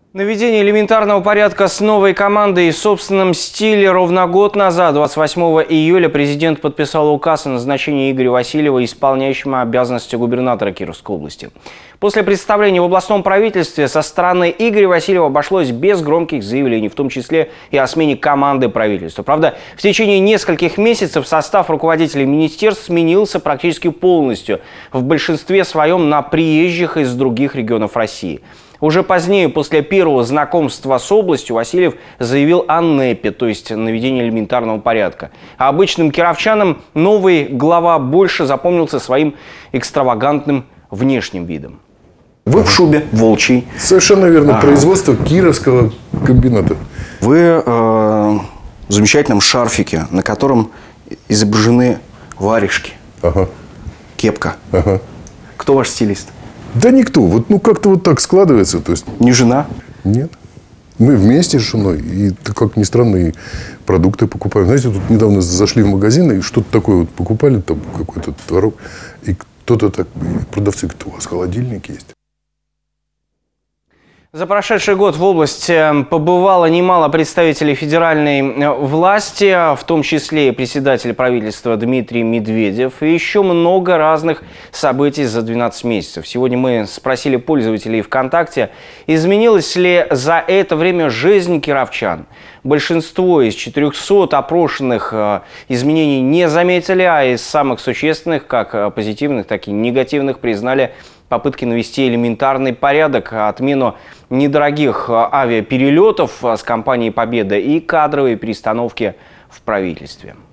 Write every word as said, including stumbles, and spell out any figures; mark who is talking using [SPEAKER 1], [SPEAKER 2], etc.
[SPEAKER 1] Наведение элементарного порядка с новой командой и в собственном стиле. Ровно год назад, двадцать восьмого июля, президент подписал указ о назначении Игоря Васильева исполняющим обязанности губернатора Кировской области. После представления в областном правительстве со стороны Игоря Васильева обошлось без громких заявлений, в том числе и о смене команды правительства. Правда, в течение нескольких месяцев состав руководителей министерств сменился практически полностью, в большинстве своем на приезжих из других регионов России. Уже позднее, после первого знакомства с областью, Васильев заявил о НЭПе, то есть наведении элементарного порядка. А обычным кировчанам новый глава больше запомнился своим экстравагантным внешним видом. Вы в шубе волчьей.
[SPEAKER 2] Совершенно верно.
[SPEAKER 1] Ага.
[SPEAKER 2] Производство Кировского комбината.
[SPEAKER 1] Вы э, в замечательном шарфике, на котором изображены варежки.
[SPEAKER 2] Ага.
[SPEAKER 1] Кепка.
[SPEAKER 2] Ага.
[SPEAKER 1] Кто ваш стилист?
[SPEAKER 2] Да никто. Вот, ну, как-то вот так складывается. То есть...
[SPEAKER 1] Не жена?
[SPEAKER 2] Нет. Мы вместе с женой. И, как ни странно, и продукты покупаем. Знаете, тут недавно зашли в магазин и что-то такое вот покупали, там какой-то творог. И кто-то так, продавцы говорят, у вас холодильник есть.
[SPEAKER 1] За прошедший год в области побывало немало представителей федеральной власти, в том числе и председатель правительства Дмитрий Медведев, и еще много разных событий за двенадцать месяцев. Сегодня мы спросили пользователей ВКонтакте, изменилась ли за это время жизнь кировчан. Большинство из четырёхсот опрошенных изменений не заметили, а из самых существенных, как позитивных, так и негативных, признали попытки навести элементарный порядок, отмену недорогих авиаперелетов с компанией «Победа» и кадровые перестановки в правительстве.